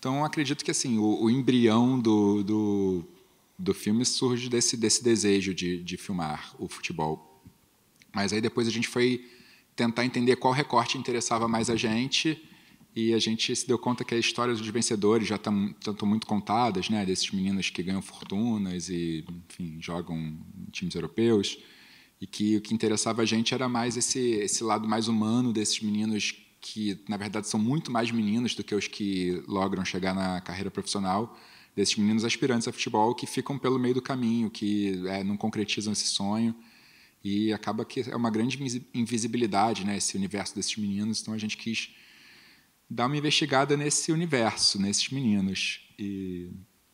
Então, eu acredito que assim o embrião do filme surge desse desejo de filmar o futebol. Mas aí depois a gente foi tentar entender qual recorte interessava mais a gente, e a gente se deu conta que as histórias dos vencedores já estão muito contadas, né, desses meninos que ganham fortunas e, enfim, jogam em times europeus, e que o que interessava a gente era mais esse lado mais humano desses meninos que, na verdade, são muito mais meninos do que os que logram chegar na carreira profissional, desses meninos aspirantes a futebol que ficam pelo meio do caminho, que não concretizam esse sonho, e acaba que é uma grande invisibilidade, né, esse universo desses meninos. Então a gente quis dar uma investigada nesse universo, nesses meninos. E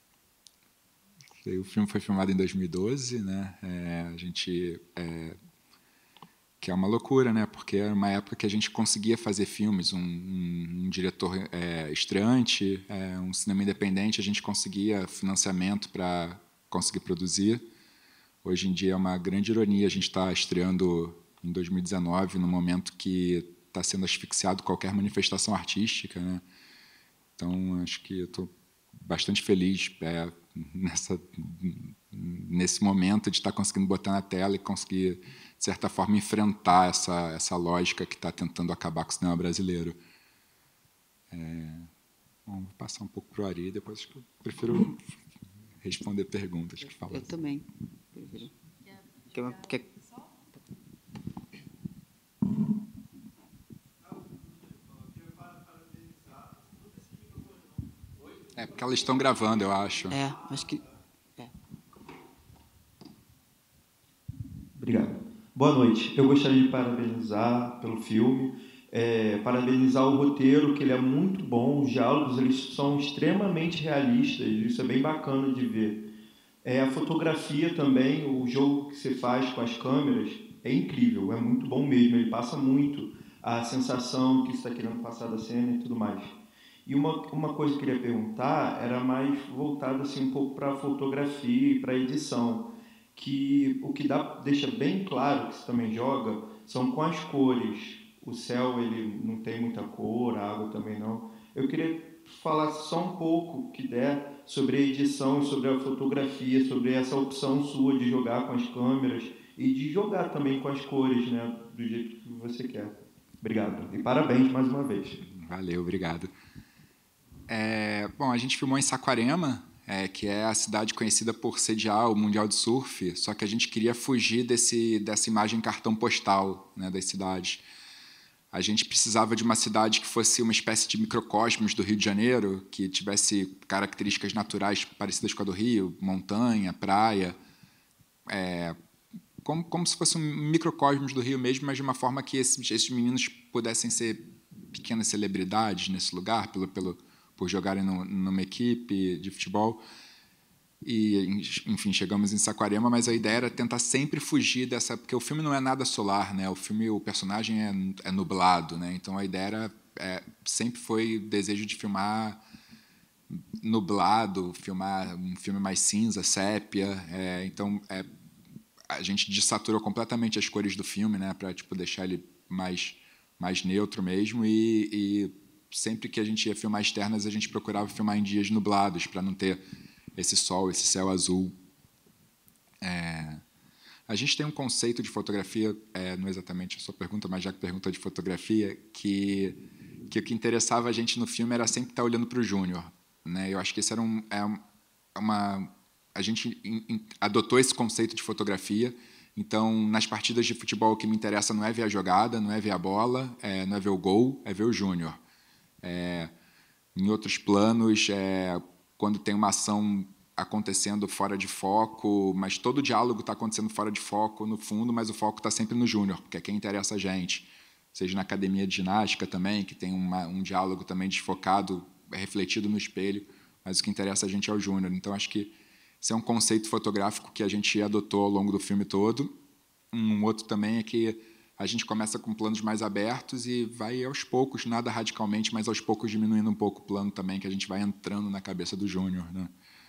o filme foi filmado em 2012, né? A gente que é uma loucura, né? Porque era uma época que a gente conseguia fazer filmes, um diretor estreante, um cinema independente, a gente conseguia financiamento para conseguir produzir. Hoje em dia é uma grande ironia a gente estar estreando em 2019, no momento que está sendo asfixiado qualquer manifestação artística, né? Então, acho que eu estou bastante feliz nesse momento de estar conseguindo botar na tela e conseguir, de certa forma, enfrentar essa lógica que está tentando acabar com o cinema brasileiro. Bom, vou passar um pouco para o Ari, depois acho que eu prefiro responder perguntas que falam. Eu também. Quer... Porque elas estão gravando, eu acho. Acho que... Obrigado. Boa noite. Eu gostaria de parabenizar pelo filme, parabenizar o roteiro, que ele é muito bom, os diálogos eles são extremamente realistas, isso é bem bacana de ver. A fotografia também, o jogo que você faz com as câmeras, é incrível, é muito bom mesmo, ele passa muito a sensação que você está querendo passar da cena e tudo mais. E uma coisa que eu queria perguntar era mais voltada assim, um pouco para a fotografia e para a edição, que o que deixa bem claro que você também joga são com as cores. O céu ele não tem muita cor, a água também não. Eu queria falar só um pouco que der sobre a edição, sobre a fotografia, sobre essa opção sua de jogar com as câmeras e de jogar também com as cores, né, do jeito que você quer. Obrigado. E parabéns mais uma vez. Valeu, obrigado. Bom, a gente filmou em Saquarema, que é a cidade conhecida por sediar o Mundial de Surf, só que a gente queria fugir dessa imagem cartão postal, né, das cidades. A gente precisava de uma cidade que fosse uma espécie de microcosmos do Rio de Janeiro, que tivesse características naturais parecidas com a do Rio, montanha, praia, como se fosse um microcosmos do Rio mesmo, mas de uma forma que esses meninos pudessem ser pequenas celebridades nesse lugar, por jogarem numa equipe de futebol. E, enfim, chegamos em Saquarema, mas a ideia era tentar sempre fugir dessa... Porque o filme não é nada solar, né? O personagem é nublado, né? Então, a ideia sempre foi o desejo de filmar nublado, filmar um filme mais cinza, sépia. Então, a gente desaturou completamente as cores do filme, né? Para deixar ele mais neutro mesmo. E sempre que a gente ia filmar externas, a gente procurava filmar em dias nublados, para não ter esse sol, esse céu azul. A gente tem um conceito de fotografia, não exatamente a sua pergunta, mas já que pergunta de fotografia, que o que interessava a gente no filme era sempre estar olhando para o Júnior, né? Eu acho que isso era a gente adotou esse conceito de fotografia. Então, nas partidas de futebol, o que me interessa não é ver a jogada, não é ver a bola, não é ver o gol, é ver o Júnior. Em outros planos, quando tem uma ação acontecendo fora de foco, mas todo o diálogo está acontecendo fora de foco, no fundo, mas o foco está sempre no Júnior, porque é quem interessa a gente. Seja na academia de ginástica também, que tem um diálogo também desfocado, refletido no espelho, mas o que interessa a gente é o Júnior. Então, acho que esse é um conceito fotográfico que a gente adotou ao longo do filme todo. Um outro também é que a gente começa com planos mais abertos e vai aos poucos, nada radicalmente, mas aos poucos diminuindo um pouco o plano também, que a gente vai entrando na cabeça do Júnior, né?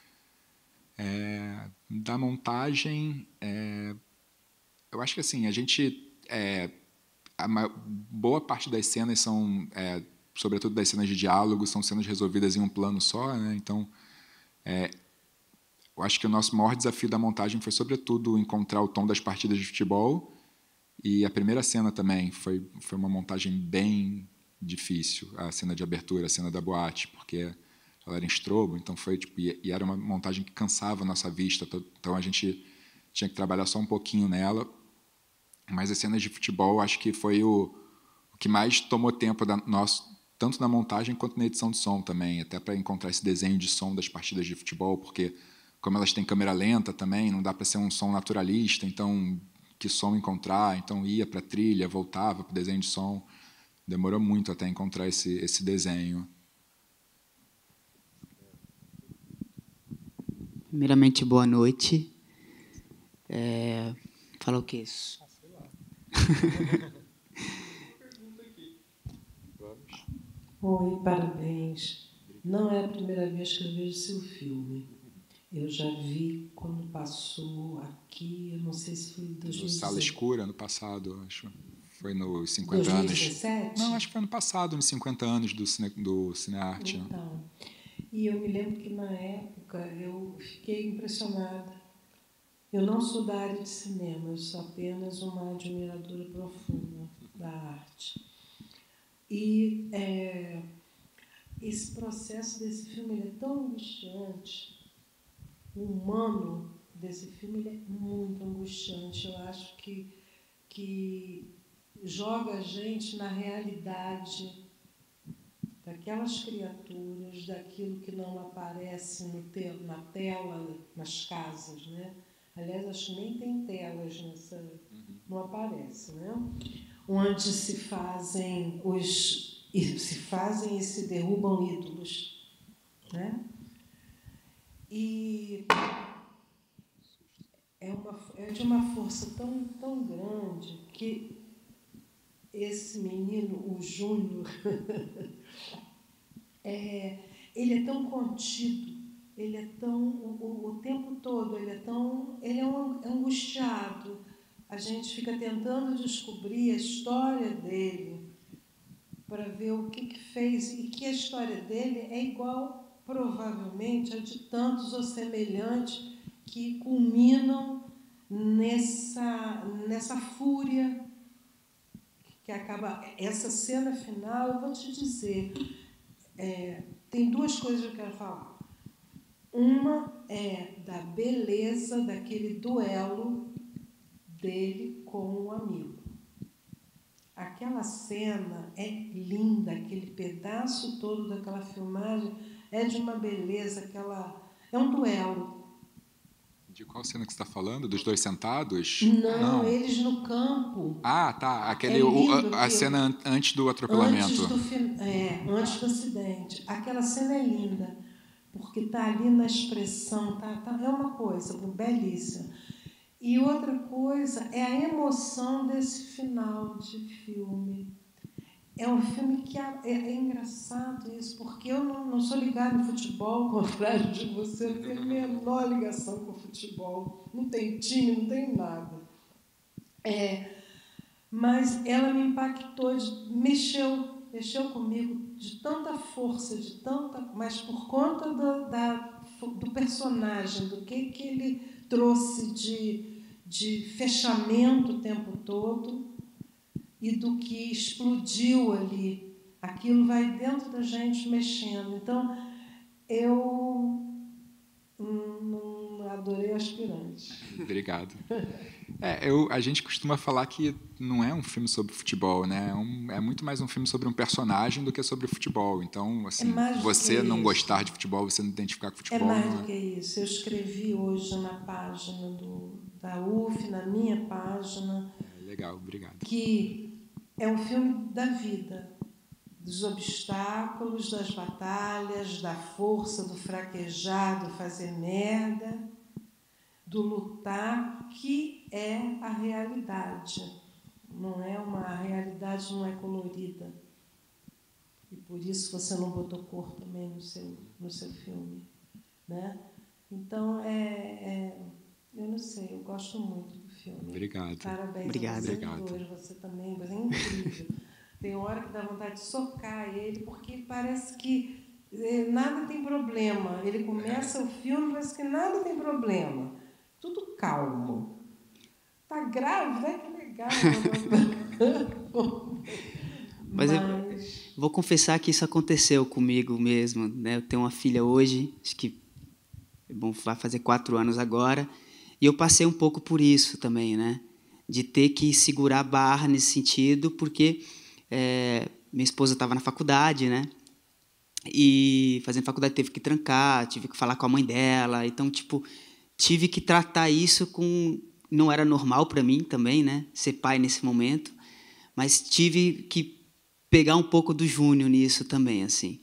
Da montagem, eu acho que assim, a gente... boa parte das cenas são sobretudo das cenas de diálogo, são cenas resolvidas em um plano só, né? Então, eu acho que o nosso maior desafio da montagem foi, sobretudo, encontrar o tom das partidas de futebol. E a primeira cena também foi uma montagem bem difícil, a cena de abertura, a cena da boate, porque ela era em strobo, então foi tipo, e era uma montagem que cansava a nossa vista, então a gente tinha que trabalhar só um pouquinho nela. Mas as cenas de futebol acho que foi o que mais tomou tempo tanto na montagem quanto na edição de som também, até para encontrar esse desenho de som das partidas de futebol, porque como elas têm câmera lenta também, não dá para ser um som naturalista, então que som encontrar, então ia para a trilha, voltava para o desenho de som, demorou muito até encontrar esse desenho. Primeiramente, boa noite. Fala o quê? Sei lá. Oi, parabéns. Não é a primeira vez que eu vejo seu filme. Eu já vi quando passou aqui, eu não sei se foi em 2017. No Sala Escura, no passado, acho. Foi nos 50 2017? anos. Não, acho que foi no passado, nos 50 anos do Cinearte. Então, e eu me lembro que na época eu fiquei impressionada. Eu não sou da área de cinema, eu sou apenas uma admiradora profunda da arte. E esse processo desse filme ele é tão angustiante, o humano desse filme ele é muito angustiante. Eu acho que joga a gente na realidade daquelas criaturas, daquilo que não aparece na tela, nas casas, né? Aliás, acho que nem tem telas nessa, não aparece, né? Onde se fazem e se derrubam ídolos, né? E é de uma força tão, tão grande que esse menino, o Júnior, ele é tão contido, ele é tão, o tempo todo, ele é um angustiado. A gente fica tentando descobrir a história dele para ver o que fez e que a história dele é igual, provavelmente, a de tantos ou semelhantes que culminam nessa fúria que acaba. Essa cena final, eu vou te dizer, tem duas coisas que eu quero falar. Uma é da beleza daquele duelo dele com um amigo. Aquela cena é linda, aquele pedaço todo daquela filmagem é de uma beleza, é um duelo. De qual cena que você está falando? Dos dois sentados? Não, eles no campo. Ah, tá. A cena antes do atropelamento. Antes do acidente. Aquela cena é linda, porque está ali na expressão, é uma coisa belíssima. E outra coisa é a emoção desse final de filme. É um filme que é engraçado isso, porque eu não sou ligada em futebol, ao contrário de você, não tenho a menor ligação com o futebol. Não tem time, não tem nada. Mas ela me impactou, mexeu comigo de tanta força, mas por conta do personagem, do que ele trouxe de fechamento o tempo todo e do que explodiu ali. Aquilo vai dentro da gente mexendo. Então, eu adorei Aspirante. Obrigado. A gente costuma falar que não é um filme sobre futebol, né? É muito mais um filme sobre um personagem do que sobre futebol. Então, assim, você não gostar de futebol, você não identificar com futebol... É mais do que isso. Eu escrevi hoje na página da UF, na minha página... Legal, obrigado. Que é um filme da vida, dos obstáculos, das batalhas, da força, do fraquejar, do fazer merda, do lutar, que é a realidade. A realidade não é colorida. E por isso você não botou cor também no seu filme, né? Então, eu não sei, eu gosto muito do filme. Obrigado. Parabéns Obrigado. a vocês dois, você também, mas é incrível. Tem hora que dá vontade de socar ele, porque parece que nada tem problema. Ele começa o filme, parece que nada tem problema. Tudo calmo. Tá grávida? Que legal. Mas eu vou confessar que isso aconteceu comigo mesmo, né? Eu tenho uma filha hoje, acho que vai fazer 4 anos agora, e eu passei um pouco por isso também, né? De ter que segurar a barra nesse sentido, porque minha esposa estava na faculdade, né? E fazendo faculdade teve que trancar, tive que falar com a mãe dela, então tive que tratar isso com, não era normal para mim também, né? Ser pai nesse momento, mas tive que pegar um pouco do Júnior nisso também, assim.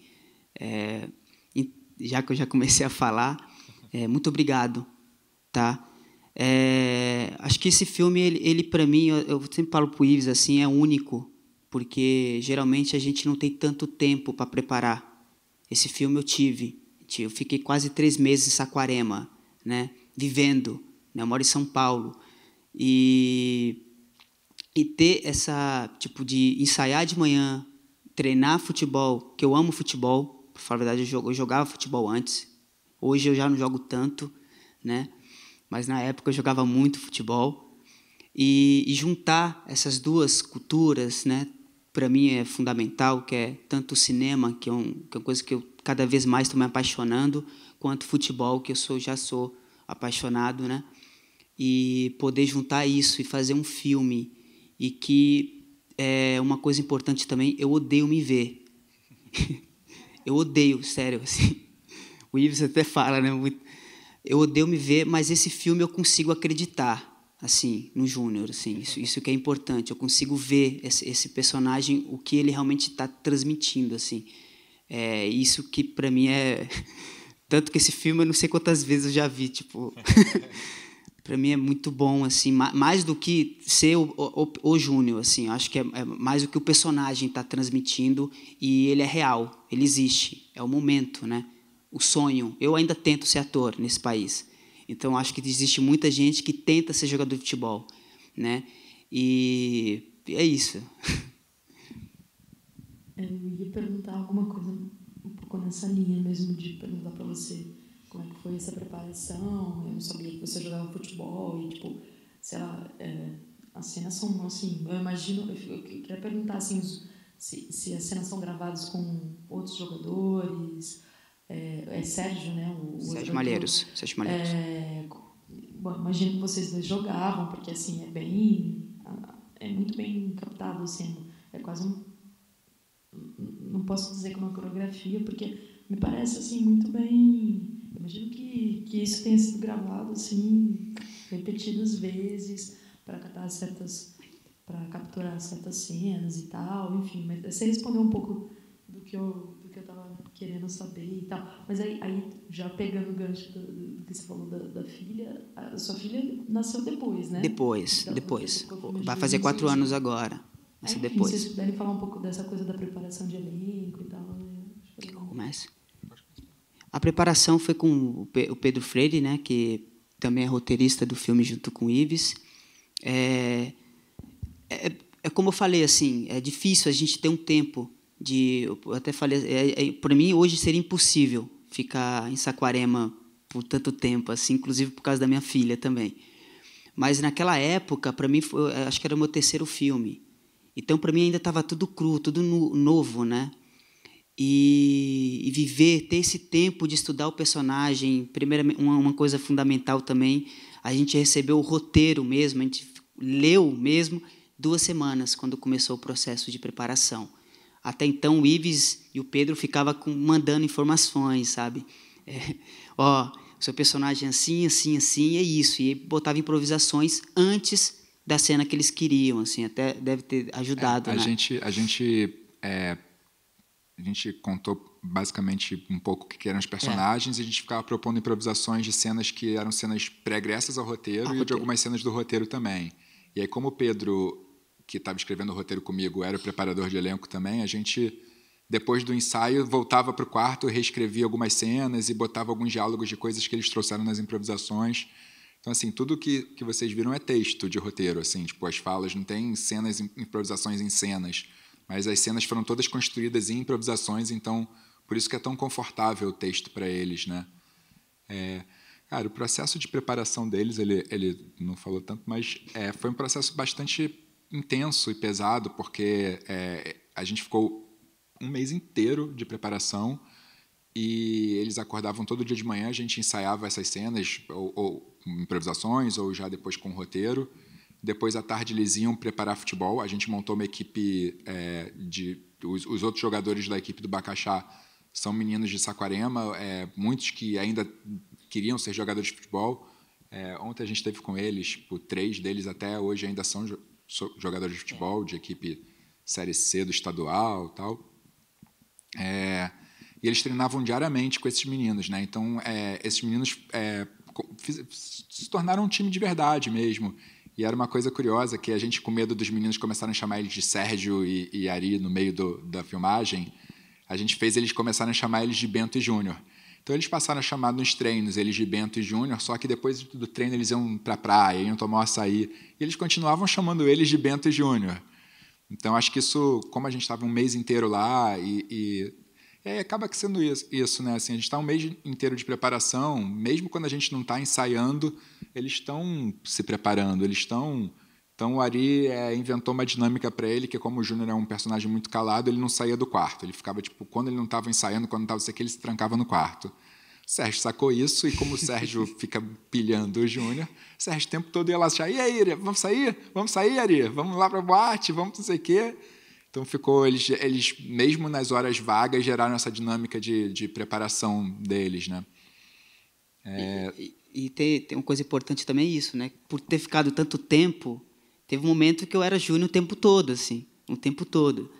Já que eu já comecei a falar, muito obrigado, tá? Acho que esse filme, ele para mim, eu sempre falo pro Ives assim, é único, porque geralmente a gente não tem tanto tempo para preparar. Esse filme eu fiquei quase 3 meses em Saquarema, né? Vivendo, né? Eu moro em São Paulo e ter essa de ensaiar de manhã, treinar futebol, que eu amo futebol, para falar a verdade, eu jogava futebol antes. Hoje eu já não jogo tanto, né? Mas na época eu jogava muito futebol. E juntar essas duas culturas, né? Para mim é fundamental, que é tanto o cinema, que é uma coisa que eu cada vez mais estou me apaixonando, quanto o futebol, que eu já sou apaixonado, né? E poder juntar isso e fazer um filme, e que é uma coisa importante também, eu odeio me ver. Eu odeio, sério, assim. O Ives até fala, né? Eu odeio me ver, mas esse filme eu consigo acreditar, assim, no Júnior, assim. Isso que é importante. Eu consigo ver esse personagem, o que ele realmente está transmitindo, assim. Isso que para mim é tanto que esse filme eu não sei quantas vezes eu já vi, para mim é muito bom, assim, mais do que ser o Júnior, assim. Eu acho que é mais o que o personagem está transmitindo, e ele é real, ele existe, é o momento, né? O sonho. Eu ainda tento ser ator nesse país, então acho que existe muita gente que tenta ser jogador de futebol, né? E é isso. Eu ia perguntar alguma coisa um pouco nessa linha mesmo, de perguntar para você como é que foi essa preparação. Eu não sabia que você jogava futebol e, sei lá, as cenas são assim, eu imagino, eu queria perguntar assim, se as cenas são gravadas com outros jogadores. Sérgio, né? Sérgio Malheiros. Bom, imagino que vocês dois jogavam, porque assim, é muito bem captado, assim, é quase não posso dizer que é uma coreografia, porque me parece assim muito bem. Eu imagino que isso tenha sido gravado assim repetidas vezes para capturar certas cenas e tal, enfim. Mas você respondeu um pouco do que eu estava querendo saber e tal. Mas aí já pegando o gancho do que você falou da filha, a sua filha nasceu depois, né? Depois. Vai fazer 4 anos agora. Mas depois. Se vocês puderem falar um pouco dessa coisa da preparação de elenco e tal. Quer que eu comece? A preparação foi com o Pedro Freire, né, que também é roteirista do filme junto com o Ives. Como eu falei, assim, é difícil a gente ter um tempo eu até falei, para mim hoje seria impossível ficar em Saquarema por tanto tempo, assim, inclusive por causa da minha filha também. Mas naquela época, para mim, acho que era o meu 3º filme. Então, para mim, ainda estava tudo cru, tudo novo, né? E viver, ter esse tempo de estudar o personagem. Primeiramente, uma coisa fundamental também, a gente recebeu o roteiro mesmo, a gente leu mesmo 2 semanas quando começou o processo de preparação. Até então, o Ives e o Pedro ficavam mandando informações, sabe? O seu personagem é assim, assim, assim, é isso. E botava improvisações antes da cena que eles queriam, assim, até deve ter ajudado, a né? A gente contou basicamente um pouco o que eram os personagens e a gente ficava propondo improvisações de cenas que eram cenas pregressas ao roteiro de algumas cenas do roteiro também. E aí, como o Pedro, que estava escrevendo o roteiro comigo, era o preparador de elenco também, a gente, depois do ensaio, voltava para o quarto, reescrevia algumas cenas e botava alguns diálogos de coisas que eles trouxeram nas improvisações. Então, assim, tudo que vocês viram é texto de roteiro, assim, as falas, não tem cenas, improvisações em cenas. mas as cenas foram todas construídas em improvisações, então por isso que é tão confortável o texto para eles, né? Cara, o processo de preparação deles, ele não falou tanto, mas foi um processo bastante intenso e pesado, porque a gente ficou um mês inteiro de preparação e eles acordavam todo dia de manhã, a gente ensaiava essas cenas, ou improvisações, ou já depois com roteiro. Depois, à tarde, eles iam preparar futebol. A gente montou uma equipe os outros jogadores da equipe do Bacaxá são meninos de Saquarema, muitos que ainda queriam ser jogadores de futebol. Ontem a gente esteve com eles, 3 deles até hoje ainda são jogadores de futebol, de equipe Série C do estadual e tal. E eles treinavam diariamente com esses meninos, né? Então, esses meninos se tornaram um time de verdade mesmo. E era uma coisa curiosa, que a gente, com medo dos meninos começarem a chamar eles de Sérgio e Ari no meio da filmagem, a gente fez eles começarem a chamar eles de Bento e Júnior. Então, eles passaram a chamar nos treinos eles de Bento e Júnior, só que depois do treino eles iam para a praia, iam tomar um açaí, e eles continuavam chamando eles de Bento e Júnior. Então, acho que isso, como a gente estava um mês inteiro lá, acaba sendo isso, né? Assim, a gente está um mês inteiro de preparação, mesmo quando a gente não está ensaiando, eles estão se preparando, eles estão... Então, o Ari inventou uma dinâmica para ele, que como o Júnior é um personagem muito calado, ele não saía do quarto. Ele ficava, quando ele não estava ensaiando, quando não estava isso aqui, ele se trancava no quarto. O Sérgio sacou isso, e como o Sérgio fica pilhando o Júnior, o Sérgio o tempo todo ia lá achar, e aí, Ari, vamos sair? Vamos sair, Ari? Vamos lá para a boate? Vamos não sei o quê? Então, eles, mesmo nas horas vagas, geraram essa dinâmica de preparação deles, né? E tem uma coisa importante também isso, né? Por ter ficado tanto tempo, teve um momento que eu era Júnior o tempo todo, assim, o tempo todo.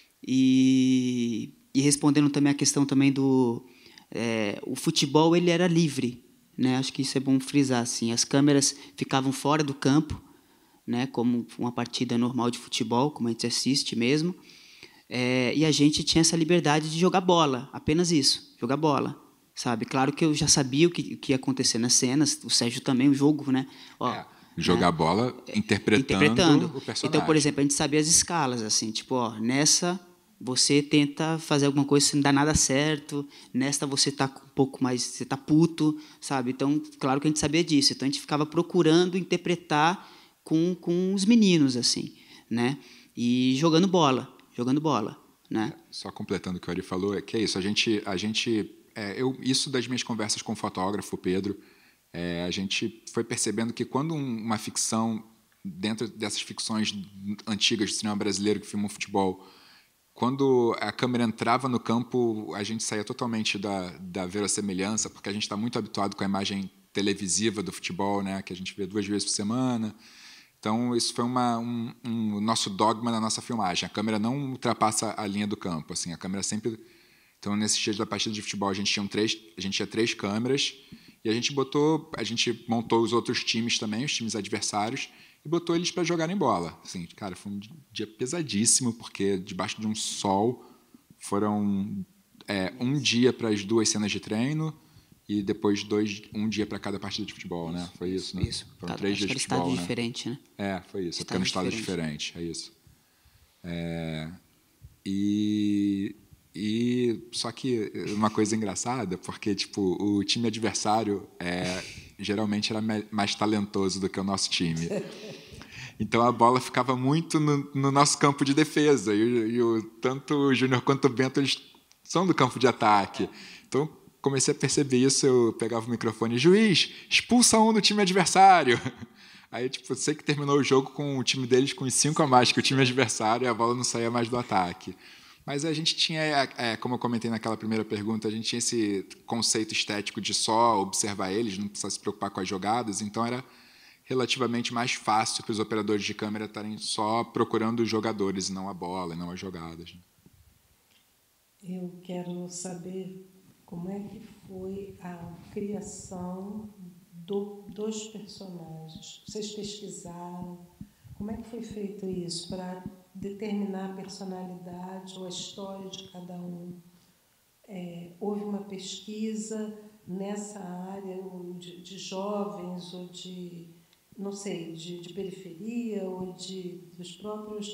E respondendo também a questão também do... o futebol, ele era livre, né? Acho que isso é bom frisar, assim. As câmeras ficavam fora do campo, né, como uma partida normal de futebol, como a gente assiste mesmo, e a gente tinha essa liberdade de jogar bola, apenas isso, jogar bola, sabe? Claro que eu já sabia o que ia acontecer nas cenas, o Sérgio também, o jogo, né? Jogar bola interpretando o personagem. Então, por exemplo, a gente sabia as escalas, assim, tipo, nessa você tenta fazer alguma coisa, se não dá nada certo, nesta você está um pouco mais, você está puto, sabe? Então, claro que a gente sabia disso, então a gente ficava procurando interpretar com os meninos, assim, né? E jogando bola, né? Só completando o que o Ari falou, que é isso, isso das minhas conversas com o fotógrafo, Pedro, a gente foi percebendo que quando uma ficção, dentro dessas ficções antigas do cinema brasileiro que filmam futebol, quando a câmera entrava no campo, a gente saía totalmente da verossemelhança, porque a gente está muito habituado com a imagem televisiva do futebol, né, que a gente vê 2 vezes por semana. Então, isso foi o nosso dogma na nossa filmagem. A câmera não ultrapassa a linha do campo. Assim, a câmera sempre... Então, nesses dias da partida de futebol, a gente tinha 3 câmeras e a gente montou os outros times também, os times adversários, e botou eles para jogarem bola. Assim, cara, foi um dia pesadíssimo, porque debaixo de um sol foram um dia para as 2 cenas de treino, e depois 1 dia para cada partida de futebol, né? Foi isso, né? Isso. Foram 3 dias de futebol, estado né? diferente, né? Foi isso. Ficando em estados diferentes, é isso. Só que uma coisa engraçada, porque tipo, o time adversário geralmente era mais talentoso do que o nosso time. Então a bola ficava muito no nosso campo de defesa, e tanto o Júnior quanto o Bento, eles são do campo de ataque. Então comecei a perceber isso, eu pegava o microfone, juiz, expulsa um do time adversário. Aí, sei que terminou o jogo com o time deles com 5 a mais que o time adversário, e a bola não saía mais do ataque. Mas a gente tinha, como eu comentei naquela primeira pergunta, a gente tinha esse conceito estético de só observar eles, não precisar se preocupar com as jogadas, então era relativamente mais fácil para os operadores de câmera estarem só procurando os jogadores, e não a bola, e não as jogadas. Eu quero saber como é que foi a criação dos personagens. Vocês pesquisaram? Como é que foi feito isso para determinar a personalidade ou a história de cada um? Houve uma pesquisa nessa área de jovens ou de, não sei, de periferia ou dos próprios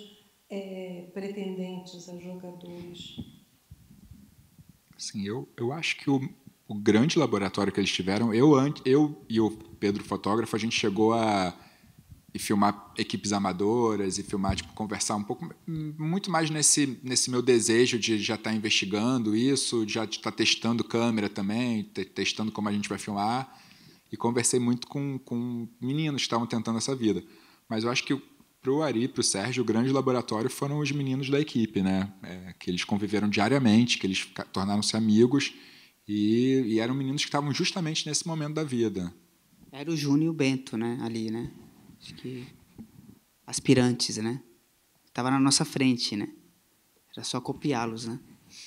pretendentes a jogadores? Assim, eu acho que o grande laboratório que eles tiveram, eu e o Pedro, fotógrafo, a gente chegou a filmar equipes amadoras e filmar, tipo, conversar um pouco, muito mais nesse meu desejo de já estar investigando isso, de já estar testando câmera também, testando como a gente vai filmar, e conversei muito com meninos que estavam tentando essa vida. Mas eu acho que para o Ari e para o Sérgio, o grande laboratório foram os meninos da equipe, né? Que eles conviveram diariamente, que eles tornaram-se amigos e eram meninos que estavam justamente nesse momento da vida. Era o Júnior e o Bento, né? Ali, né? Acho que aspirantes, né? Estava na nossa frente, né? Era só copiá-los, né?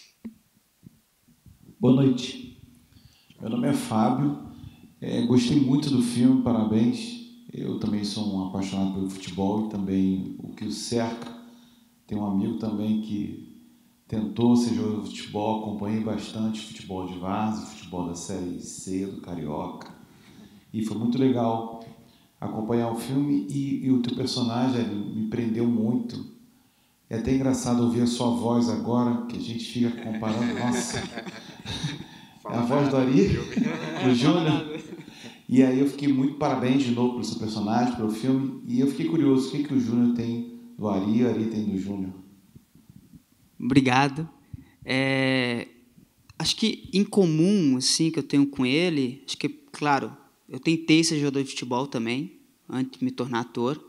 Boa noite. Meu nome é Fábio. Gostei muito do filme, parabéns. Eu também sou um apaixonado pelo futebol e também o que o cerca. Tenho um amigo também que tentou ser jogador de futebol, acompanhei bastante futebol de várzea, futebol da Série C, do Carioca. E foi muito legal acompanhar o filme e o teu personagem me prendeu muito. É até engraçado ouvir a sua voz agora, que a gente fica comparando. Nossa, é a voz do Ari, do Júnior. E aí eu fiquei muito parabéns de novo pelo seu personagem, pelo filme. E eu fiquei curioso, o que o Júnior tem do Ari e o Ari tem do Júnior? Obrigado. Acho que em comum, assim, que eu tenho com ele, acho que, claro, eu tentei ser jogador de futebol também, antes de me tornar ator.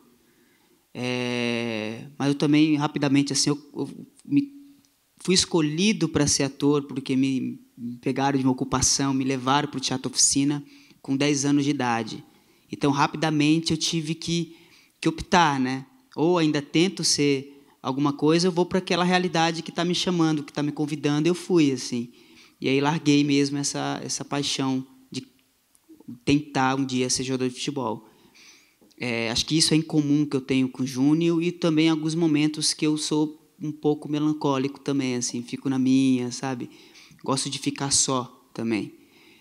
Mas eu também, rapidamente, assim, fui escolhido para ser ator porque me pegaram de uma ocupação, me levaram para o Teatro Oficina com 10 anos de idade. Então, rapidamente, eu tive que optar, né? Ou ainda tento ser alguma coisa, eu vou para aquela realidade que está me chamando, que está me convidando, eu fui, assim. E aí larguei mesmo essa paixão de tentar um dia ser jogador de futebol. Acho que isso é em comum que eu tenho com o Júnior e também alguns momentos que eu sou um pouco melancólico também, assim, fico na minha, sabe? Gosto de ficar só também.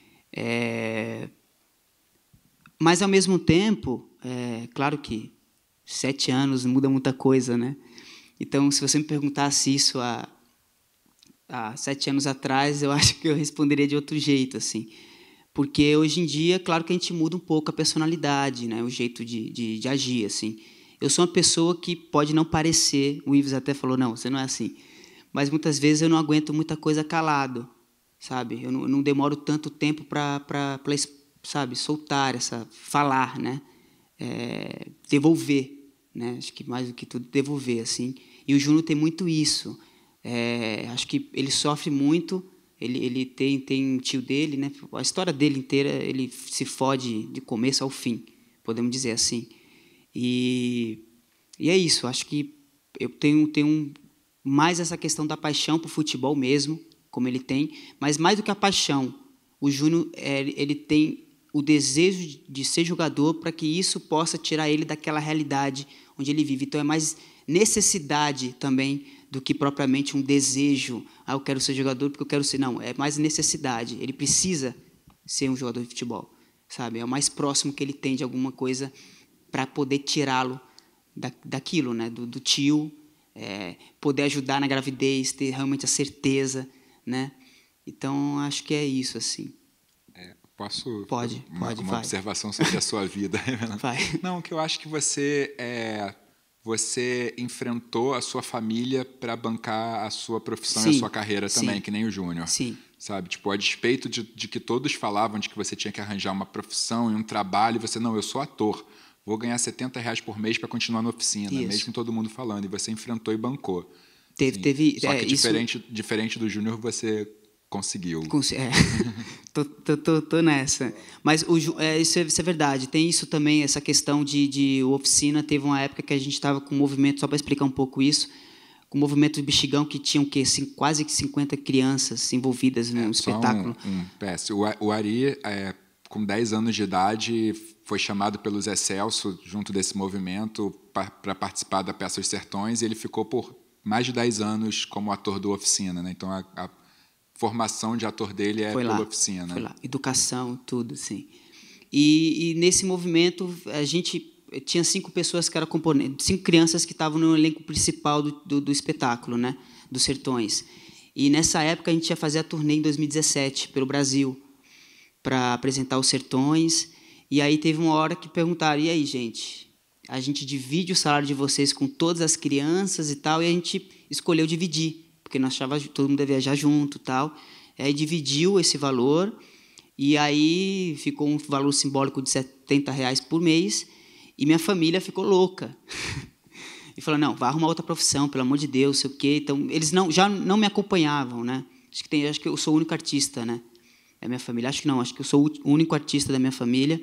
Mas, ao mesmo tempo, claro que 7 anos muda muita coisa, né? Então, se você me perguntasse isso há 7 anos atrás, eu acho que eu responderia de outro jeito, assim. Porque hoje em dia, claro que a gente muda um pouco a personalidade, né? O jeito de agir, assim. Eu sou uma pessoa que pode não parecer, o Ives até falou, não, você não é assim. Mas muitas vezes eu não aguento muita coisa calado, sabe? Eu não demoro tanto tempo para sabe, soltar falar, né? Devolver, né? Acho que mais do que tudo, devolver, assim. E o Júnior tem muito isso. Acho que ele sofre muito. Ele tem um tio dele, né? A história dele inteira, ele se fode de começo ao fim, podemos dizer assim. E é isso. Acho que eu tenho mais essa questão da paixão por futebol mesmo, como ele tem, mas mais do que a paixão, o Júnior ele tem o desejo de ser jogador para que isso possa tirar ele daquela realidade onde ele vive. Então é mais necessidade também do que propriamente um desejo, eu quero ser jogador porque eu quero ser. Não, é mais necessidade. Ele precisa ser um jogador de futebol, sabe? É o mais próximo que ele tem de alguma coisa para poder tirá-lo daquilo, né? Do tio, poder ajudar na gravidez, ter realmente a certeza, né? Então, acho que é isso, assim. Posso? Pode, uma vai. observação sobre a sua vida. Vai. Não, que eu acho que você enfrentou a sua família para bancar a sua profissão, sim, e a sua carreira também, sim, que nem o Júnior. Sim. Sabe? Tipo, a despeito de que todos falavam de que você tinha que arranjar uma profissão e um trabalho, você, não, eu sou ator, vou ganhar R$70 por mês para continuar na oficina, isso, mesmo todo mundo falando, e você enfrentou e bancou. Só que diferente do Júnior, você conseguiu. Tô nessa. Mas isso é verdade. Tem isso também, essa questão de oficina. Teve uma época que a gente estava com um movimento, só para explicar um pouco isso, com o movimento do Bexigão, que tinham quase 50 crianças envolvidas no espetáculo. O Ari, com 10 anos de idade, foi chamado pelo Zé Celso, junto desse movimento, para participar da Peça Os Sertões, e ele ficou por mais de 10 anos como ator do Oficina, né? Então, a formação de ator dele pela Oficina. Foi lá, educação, tudo, sim. E nesse movimento, a gente tinha 5 pessoas que eram componentes, 5 crianças que estavam no elenco principal do espetáculo, né, dos Sertões. E nessa época a gente ia fazer a turnê em 2017 pelo Brasil para apresentar os Sertões. E aí teve uma hora que perguntaram: e aí, gente, a gente divide o salário de vocês com todas as crianças e tal? E a gente escolheu dividir, porque nós achávamos que todo mundo ia viajar junto e tal. E aí dividiu esse valor, e aí ficou um valor simbólico de R$70 por mês, e minha família ficou louca. E falou: não, vai arrumar outra profissão, pelo amor de Deus, sei o quê. Então, eles já não me acompanhavam, né? Acho que eu sou o único artista, né? Da minha família. Acho que eu sou o único artista da minha família.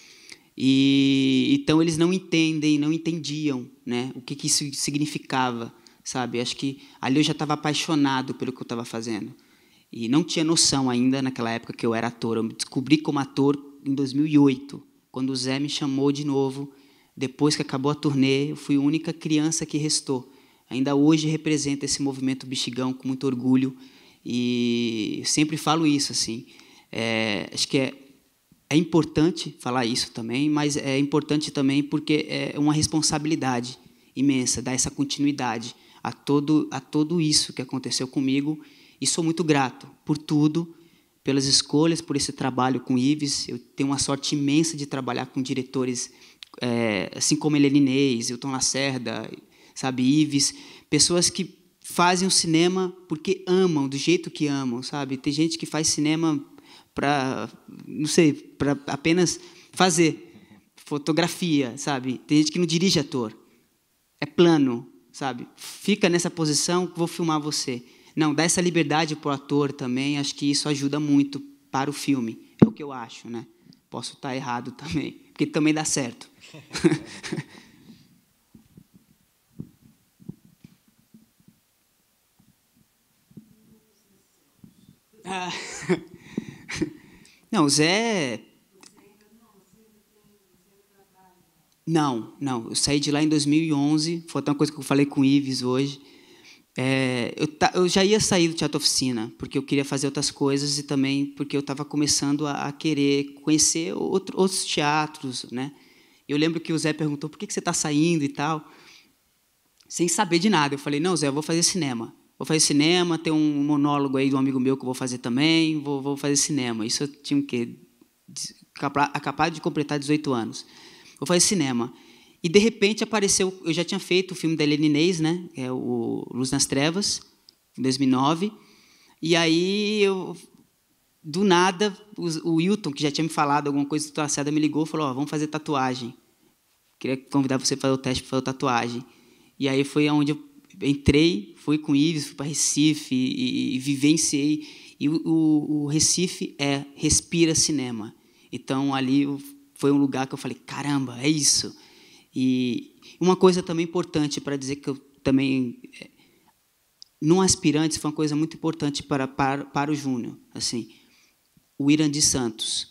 E então eles não entendiam, né, o que isso significava, sabe? Acho que ali eu já estava apaixonado pelo que eu estava fazendo e não tinha noção ainda naquela época que eu era ator. Eu me descobri como ator em 2008, quando o Zé me chamou de novo. Depois que acabou a turnê, eu fui a única criança que restou. Ainda hoje represento esse movimento Bexigão com muito orgulho, e sempre falo isso assim. Acho que é importante falar isso também, mas é importante também porque é uma responsabilidade imensa dar essa continuidade a todo isso que aconteceu comigo, e sou muito grato por tudo, pelas escolhas, por esse trabalho com o Ives. Eu tenho uma sorte imensa de trabalhar com diretores assim como Helena Inês, Hilton Lacerda, sabe, Ives, pessoas que fazem o cinema porque amam, do jeito que amam, sabe? Tem gente que faz cinema para, não sei, para apenas fazer fotografia, sabe? Tem gente que não dirige ator, é plano, sabe? Fica nessa posição, vou filmar você. Não, dá essa liberdade para o ator também. Acho que isso ajuda muito para o filme, é o que eu acho, né? Posso estar errado também, porque também dá certo. Não, o Zé... Não, eu saí de lá em 2011, foi até uma coisa que eu falei com o Ives hoje. Eu já ia sair do Teatro Oficina, porque eu queria fazer outras coisas e também porque eu estava começando a querer conhecer outros teatros, né? Eu lembro que o Zé perguntou: por que você está saindo e tal, sem saber de nada. Eu falei: não, Zé, eu vou fazer cinema. Tem um monólogo aí de um amigo meu que eu vou fazer também, vou fazer cinema. Isso eu tinha o quê? Acabado de completar 18 anos. Vou fazer cinema. E, de repente, apareceu... Eu já tinha feito o filme da Helena Inês, né? Que é o Luz nas Trevas, em 2009. E aí, do nada, o Hilton, que já tinha me falado alguma coisa do Lacerda, me ligou e falou: vamos fazer tatuagem. Queria convidar você para fazer o teste para fazer tatuagem. E aí foi onde eu entrei, fui com o Ives, fui para Recife e vivenciei. E o Recife respira cinema. Então, ali foi um lugar que eu falei: caramba, é isso. E uma coisa também importante para dizer que eu também, no Aspirantes, foi uma coisa muito importante para o Júnior. Assim, o Irandir Santos.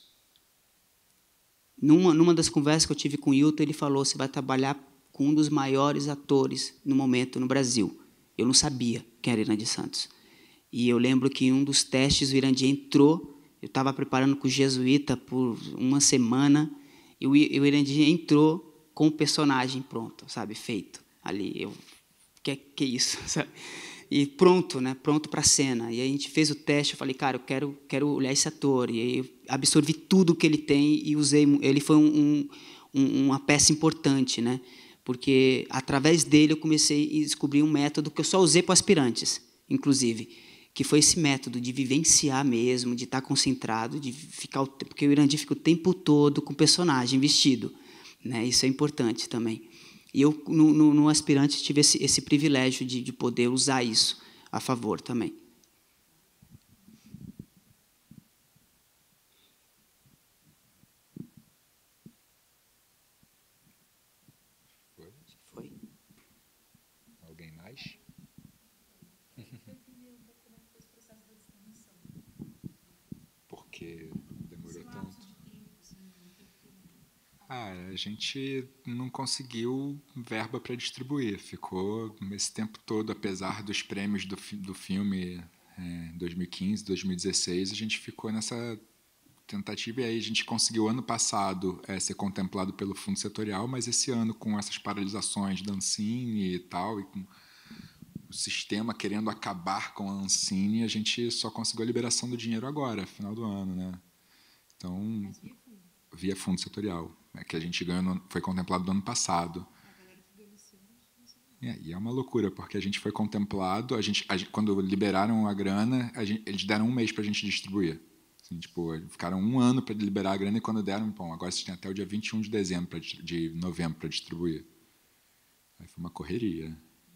Numa das conversas que eu tive com o Hilton, ele falou: você vai trabalhar com um dos maiores atores no momento no Brasil. Eu não sabia quem era Irandir Santos. E eu lembro que em um dos testes o Irandir entrou, eu estava preparando com o Jesuíta por uma semana, e o Irandir entrou com o personagem pronto, sabe, feito ali. Que isso, sabe? E pronto, né? Pronto para a cena. E aí a gente fez o teste. Eu falei: cara, eu quero olhar esse ator. E aí eu absorvi tudo que ele tem e usei. Ele foi uma peça importante, né? Porque através dele eu comecei a descobrir um método que eu só usei para aspirantes, inclusive, que foi esse método de vivenciar mesmo, de estar concentrado, de ficar, porque o Irandir fica o tempo todo com o personagem vestido, né? Isso é importante também. E eu, no Aspirante, tive esse privilégio de poder usar isso a favor também. Foi. Alguém mais? Porque demorou tanto. A gente não conseguiu verba para distribuir. Ficou esse tempo todo, apesar dos prêmios do filme 2015, 2016, a gente ficou nessa tentativa, e aí a gente conseguiu ano passado ser contemplado pelo fundo setorial, mas esse ano com essas paralisações da Ancine e tal, e com o sistema querendo acabar com a Ancine, a gente só conseguiu a liberação do dinheiro agora, final do ano, né? Então, via fundo setorial, que a gente ganhou, foi contemplado no ano passado. E é uma loucura, porque a gente foi contemplado, quando liberaram a grana, eles deram um mês para a gente distribuir. Assim, tipo, ficaram um ano para liberar a grana, e quando deram, bom, agora vocês têm até o dia 21 de novembro para distribuir. Aí foi uma correria.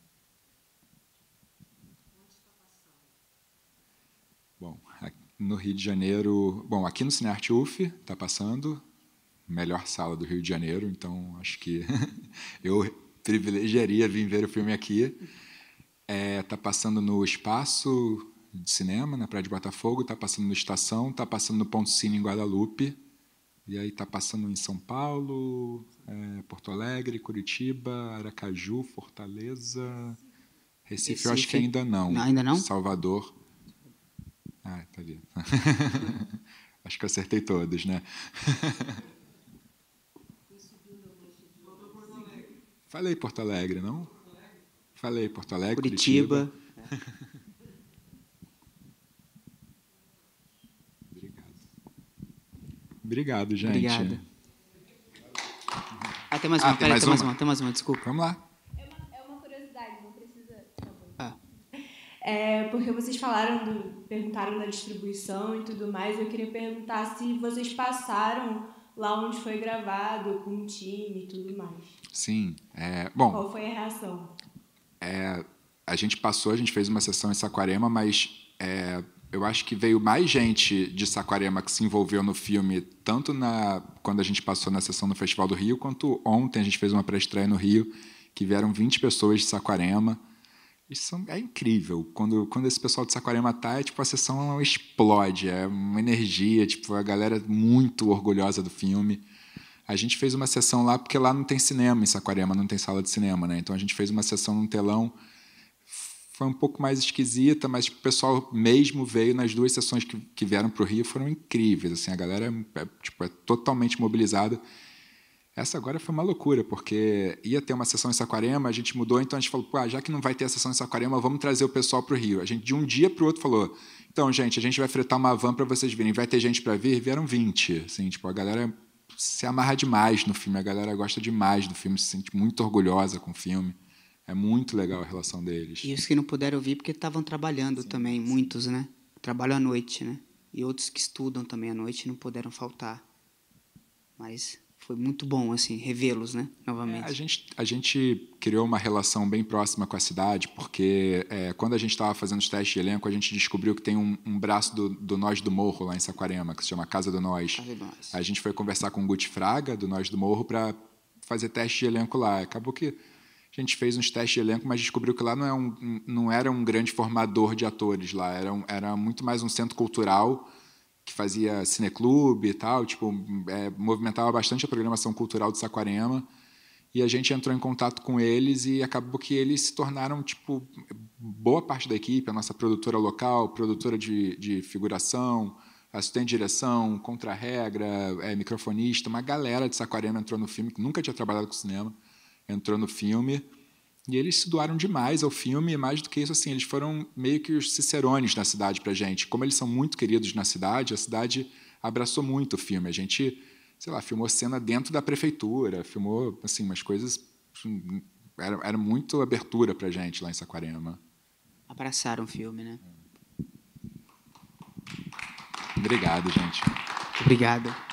Bom, no Rio de Janeiro... Bom, aqui no Cinearte UF está passando, melhor sala do Rio de Janeiro, então acho que eu privilegiaria vir ver o filme aqui. Está passando no Espaço de Cinema, na Praia de Botafogo, está passando no Estação, está passando no Ponto Cine em Guadalupe, e aí está passando em São Paulo, Porto Alegre, Curitiba, Aracaju, Fortaleza, Recife, eu acho que ainda não. Ainda não? Salvador. Tá ali. Acho que eu acertei todos, né? Falei Porto Alegre, não? Falei Porto Alegre, Curitiba. Obrigado, gente. Obrigado. Tem mais uma. Tem mais uma, desculpa. Vamos lá. É uma curiosidade, não precisa... Porque vocês perguntaram da distribuição e tudo mais, eu queria perguntar se vocês passaram lá onde foi gravado, com o time e tudo mais. Sim. Bom, qual foi a reação? A gente fez uma sessão em Saquarema, mas eu acho que veio mais gente de Saquarema que se envolveu no filme, tanto quando a gente passou na sessão no Festival do Rio, quanto ontem a gente fez uma pré-estreia no Rio, que vieram 20 pessoas de Saquarema. Isso é incrível. Quando esse pessoal de Saquarema tipo, a sessão explode, é uma energia, tipo, a galera muito orgulhosa do filme. A gente fez uma sessão lá, porque lá não tem cinema em Saquarema, não tem sala de cinema, né? Então a gente fez uma sessão num telão, foi um pouco mais esquisita, mas tipo, o pessoal mesmo veio nas duas sessões que vieram para o Rio, foram incríveis. Assim, a galera é totalmente mobilizada. Essa agora foi uma loucura, porque ia ter uma sessão em Saquarema, a gente mudou, então a gente falou, já que não vai ter a sessão em Saquarema, vamos trazer o pessoal para o Rio. A gente, de um dia para o outro, falou, então, gente, a gente vai fretar uma van para vocês virem. Vai ter gente para vir? Vieram 20. Assim, tipo, a galera se amarra demais no filme, a galera gosta demais do filme, se sente muito orgulhosa com o filme. É muito legal a relação deles. E os que não puderam vir porque estavam trabalhando também, muitos, né? Trabalham à noite, né? E outros que estudam também à noite não puderam faltar. Mas foi muito bom, assim, revê-los, né? Novamente. A gente criou uma relação bem próxima com a cidade, porque quando a gente estava fazendo os testes de elenco, a gente descobriu que tem um braço do Nós do Morro, lá em Saquarema, que se chama Casa do Nós. A gente foi conversar com o Guti Fraga, do Nós do Morro, para fazer teste de elenco lá. Acabou que a gente fez uns testes de elenco, mas descobriu que lá não era um grande formador de atores lá, era muito mais um centro cultural que fazia cineclube e tal, tipo, movimentava bastante a programação cultural de Saquarema, e a gente entrou em contato com eles e acabou que eles se tornaram, tipo, boa parte da equipe, a nossa produtora local, produtora de figuração, assistente de direção, contra-regra, microfonista, uma galera de Saquarema entrou no filme, que nunca tinha trabalhado com cinema, entrou no filme, e eles se doaram demais ao filme, e mais do que isso, assim, eles foram meio que os cicerones da cidade para a gente. Como eles são muito queridos na cidade, a cidade abraçou muito o filme. A gente, sei lá, filmou cena dentro da prefeitura, filmou, assim, umas coisas... Era muito abertura para a gente lá em Saquarema. Abraçaram o filme, né? Obrigado, gente. Obrigado.